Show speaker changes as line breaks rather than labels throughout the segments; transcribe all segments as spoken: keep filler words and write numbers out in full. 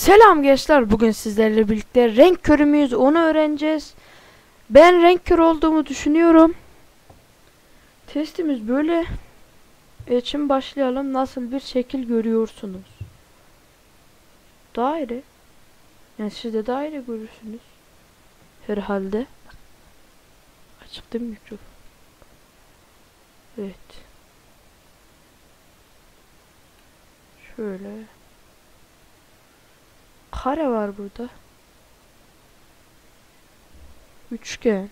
Selam gençler, bugün sizlerle birlikte renk körü müyüz onu öğreneceğiz. Ben renk körü olduğumu düşünüyorum. Testimiz böyle. E, şimdi başlayalım. Nasıl bir şekil görüyorsunuz? Daire. Yani siz de daire görürsünüz herhalde. Açık değil mi mikrofon? Evet. Şöyle. Kare var burada. Üçgen.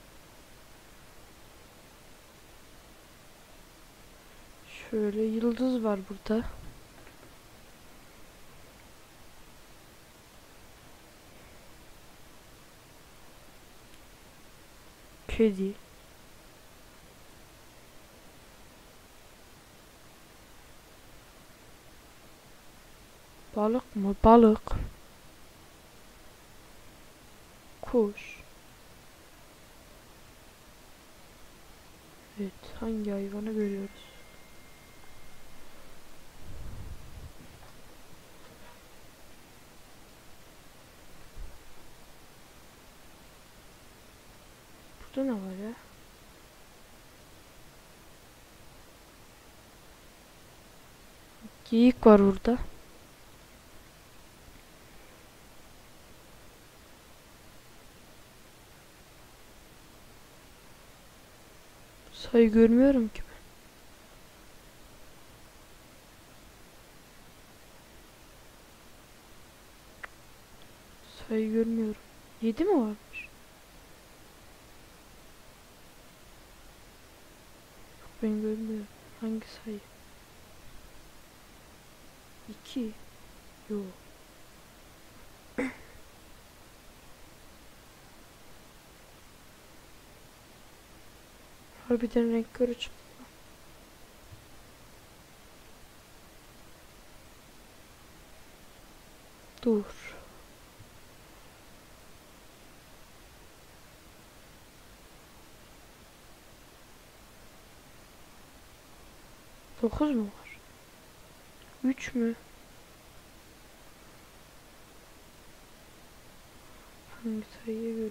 Şöyle yıldız var burada. Kedi. Balık mı? Balık. Kuş. Evet, hangi hayvanı görüyoruz? Burada ne var ya? Geyik var burada. Sayı görmüyorum ki ben. Sayı görmüyorum. Yedi mi varmış? Yok, ben görmüyorum. Hangi sayı? İki. Yok. Harbiden renk körü çıktı. Dur. Dokuz mu var? Üç mü? Hangi sayıyı görüyoruz?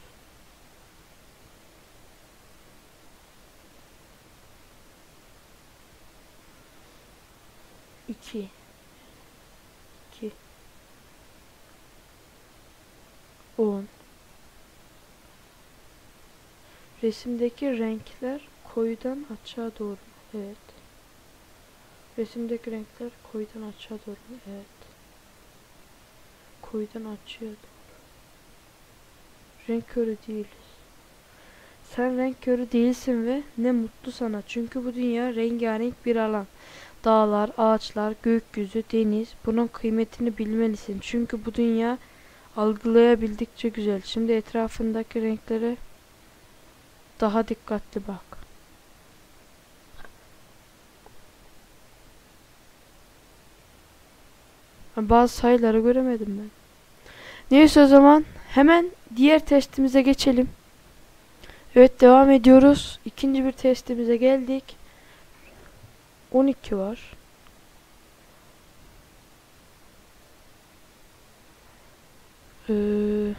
İki. İki. On. Resimdeki renkler koyudan açığa doğru. Evet. Resimdeki renkler koyudan açığa doğru. Evet. Koyudan açığa doğru. Renk körü değiliz. Sen renk körü değilsin ve ne mutlu sana. Çünkü bu dünya rengarenk bir alan. Dağlar, ağaçlar, gökyüzü, deniz. Bunun kıymetini bilmelisin. Çünkü bu dünya algılayabildikçe güzel. Şimdi etrafındaki renklere daha dikkatli bak. Bazı sayıları göremedim ben. Neyse, o zaman hemen diğer testimize geçelim. Evet, devam ediyoruz. İkinci bir testimize geldik. on iki var. Ee,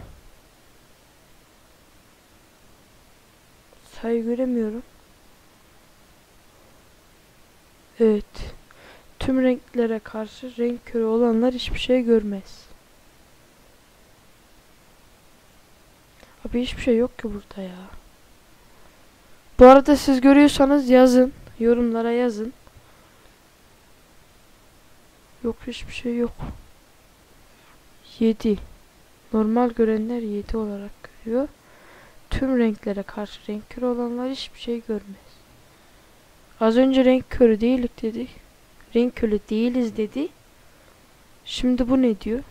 sayı göremiyorum. Evet. Tüm renklere karşı renk körü olanlar hiçbir şey görmez. Abi hiçbir şey yok ki burada ya. Bu arada siz görüyorsanız yazın. Yorumlara yazın. Yok, hiçbir şey yok. yedi. Normal görenler yedi olarak görüyor. Tüm renklere karşı renk körü olanlar hiçbir şey görmez. Az önce renk körü değilik dedi. Renk körü değiliz dedi. Şimdi bu ne diyor?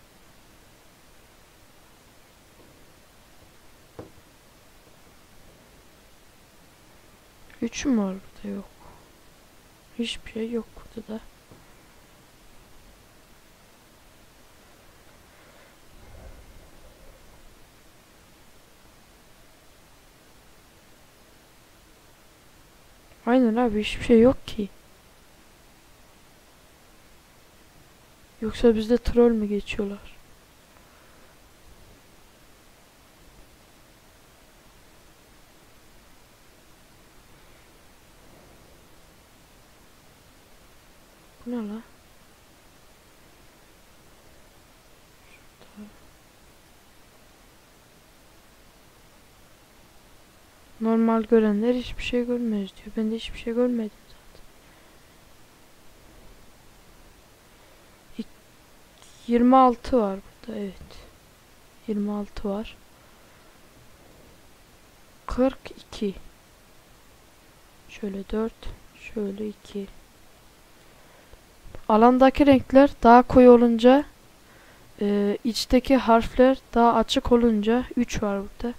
üç mü var burada? Yok. Hiçbir şey yok burada da. Aynen abi, hiçbir şey yok ki. Yoksa bizde troll mü geçiyorlar? Bu ne la? Normal görenler hiçbir şey görmez diyor. Ben de hiçbir şey görmedim zaten. yirmi altı var burada, evet. yirmi altı var. kırk iki. Şöyle dört, şöyle iki. Alandaki renkler daha koyu olunca, e, içteki harfler daha açık olunca üç var burada.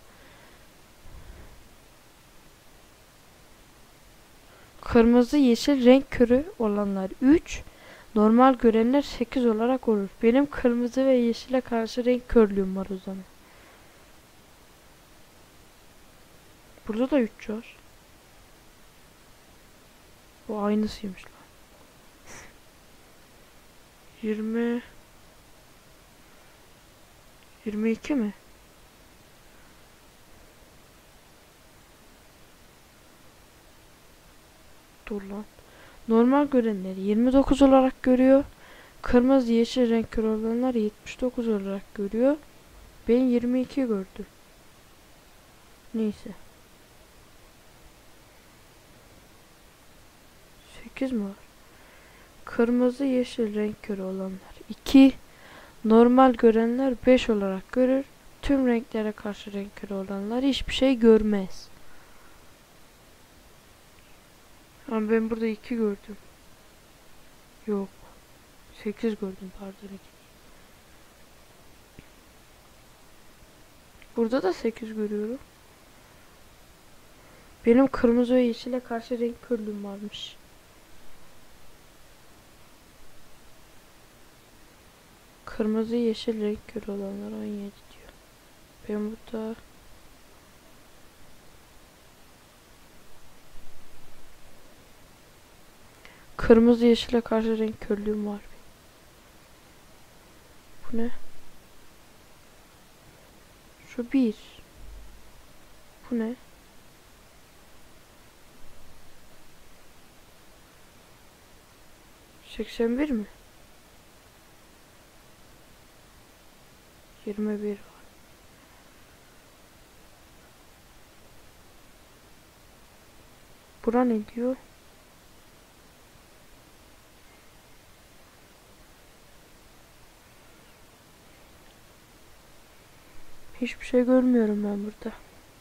Kırmızı, yeşil renk körü olanlar üç, normal görenler sekiz olarak olur. Benim kırmızı ve yeşile karşı renk körlüğüm var o zaman. Burada da üç var. Bu aynısıymış lan. yirmi yirmi iki mi? Dur lan. Normal görenler yirmi dokuz olarak görüyor. Kırmızı, yeşil renk körü olanlar yetmiş dokuz olarak görüyor. Ben yirmi iki gördüm. Neyse. sekiz mi var? Kırmızı, yeşil renk körü olanlar iki. Normal görenler beş olarak görür. Tüm renklere karşı renk körü olanlar hiçbir şey görmez. Ama ben burada iki gördüm. Yok. sekiz gördüm, pardon. Burada da sekiz görüyorum. Benim kırmızı ve yeşile karşı renk körlüğüm varmış. Kırmızı, yeşil renk körü olanlar on yedi diyor. Ben burada kırmızı, yeşile karşı renk körlüğüm var. Bu ne? Şu bir. Bu ne? seksen bir mi? yirmi bir var. Bura ne diyor? Hiçbir şey görmüyorum ben burada.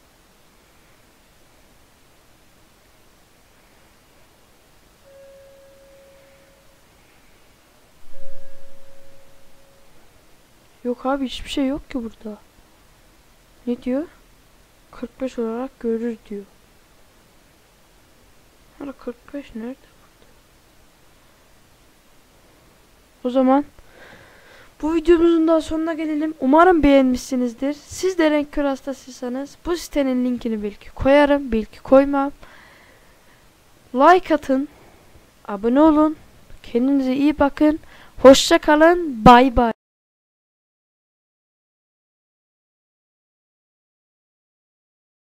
Yok abi, hiçbir şey yok ki burada. Ne diyor? kırk beş olarak görür diyor. Hala kırk beş nerede burada? O zaman bu videomuzun daha sonuna gelelim. Umarım beğenmişsinizdir. Siz de renk kör hastasıysanız bu sitenin linkini belki koyarım, belki koymam. Like atın. Abone olun. Kendinize iyi bakın. Hoşça kalın. Bay bay.